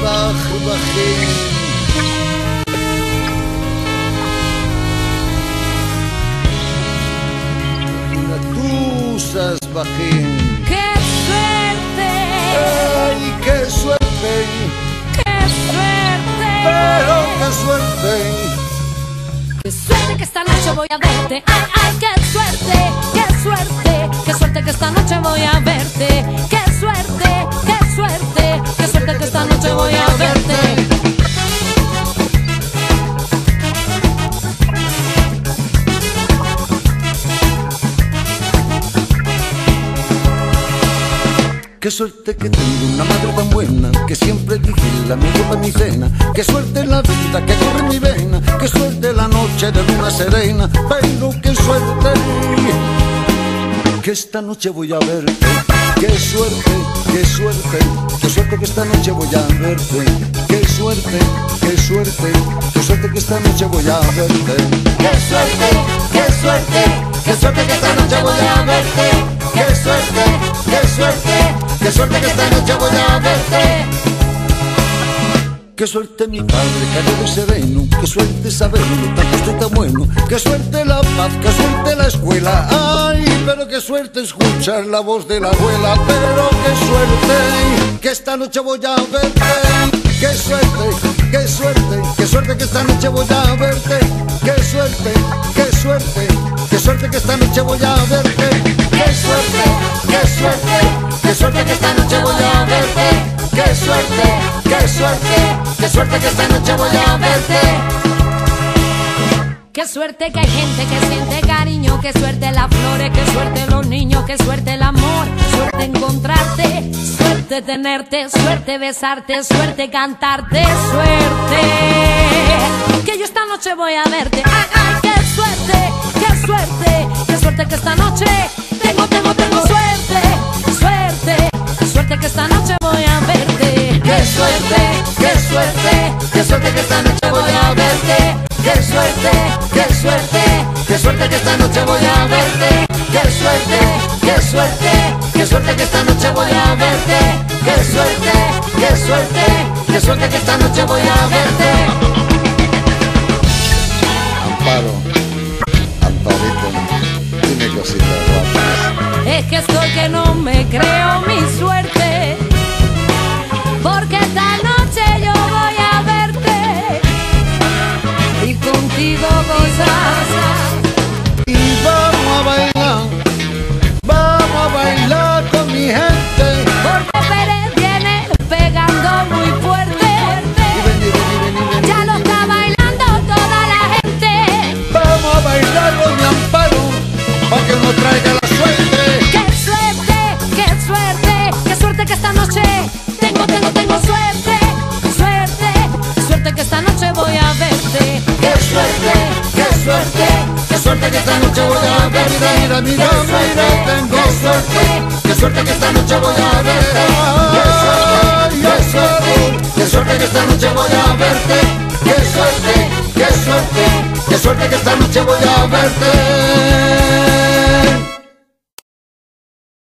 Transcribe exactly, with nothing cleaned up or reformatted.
baj, bajín. Tusas, bajín. ¡Qué suerte! ¡Ay, qué suerte! ¡Qué suerte! ¡Pero qué suerte! ¡Qué suerte que esta noche voy a verte! ¡Ay, ay, qué suerte! ¡Qué suerte! ¡Qué suerte que esta noche voy a verte! ¡Qué suerte! ¡Qué suerte! ¡Qué suerte que esta noche voy a verte! Qué suerte que tengo una madre tan buena que siempre vigila mi ropa y mi cena. Qué suerte la vida que corre en mi vena. Qué suerte la noche de luna serena. Pero qué suerte que esta noche voy a verte. Qué suerte, qué suerte, qué suerte que esta noche voy a verte. Qué suerte, qué suerte, qué suerte que esta noche voy a verte. ¡Qué suerte! ¡Qué suerte! ¡Qué suerte que esta noche voy a verte! ¡Qué suerte! ¡Qué suerte! ¡Qué suerte que esta noche voy a verte! Qué suerte mi padre callado y sereno. Qué suerte saberlo, tan justo y tan bueno. Qué suerte la paz, qué suerte la escuela. Ay, pero qué suerte escuchar la voz de la abuela. Pero qué suerte que esta noche voy a verte. Qué suerte, qué suerte, qué suerte que esta noche voy a verte. Qué suerte, qué suerte, qué suerte que esta noche voy a verte. ¡Qué suerte! ¡Qué suerte! ¡Qué suerte que esta noche voy a verte! ¡Qué suerte! ¡Qué suerte! ¡Qué suerte que esta noche voy a verte! ¡Qué suerte que hay gente que siente cariño! ¡Qué suerte las flores! ¡Qué suerte los niños! ¡Qué suerte el amor! ¡Suerte encontrarte! ¡Suerte tenerte! ¡Suerte besarte! ¡Suerte cantarte! ¡Suerte! Que yo esta noche voy a verte. ¡Ay, ay! ¡Qué suerte! ¡Qué suerte! ¡Qué suerte que esta noche tengo, tengo, tengo suerte! ¡Suerte! ¡Suerte que esta noche voy a verte! ¡Qué suerte! ¡Qué suerte! ¡Qué suerte que esta noche voy a verte! ¡Qué suerte! ¡Qué suerte! ¡Qué suerte que esta noche voy a verte! ¡Qué suerte! ¡Qué suerte! ¡Qué suerte que esta noche voy a verte! ¡Qué suerte! ¡Qué suerte! ¡Qué suerte que esta noche voy a verte! Amparo, Amparito, dime cositas guapas. Es que estoy que no me creo mi suerte, porque esta noche yo voy a verte y contigo gozar. Y vamos a bailar, vamos a bailar con mi gente. Porque Pérez viene pegando muy fuerte. Ya lo está bailando toda la gente. Vamos a bailar con mi Amparo, para que nos traiga la suerte. ¡Qué suerte! ¡Qué suerte! ¡Qué suerte que esta noche tengo, tengo, tengo suerte! ¡Suerte! ¡Suerte que esta noche voy a verte! ¡Qué suerte! ¡Qué suerte! ¡Qué suerte que esta noche voy a verte! Mira, mira, mira, tengo suerte. ¡Qué suerte que esta noche voy a verte! ¡Qué suerte! ¡Qué suerte! ¡Qué suerte que esta noche voy a verte! ¡Qué suerte! ¡Qué suerte! ¡Qué suerte que esta noche voy a verte!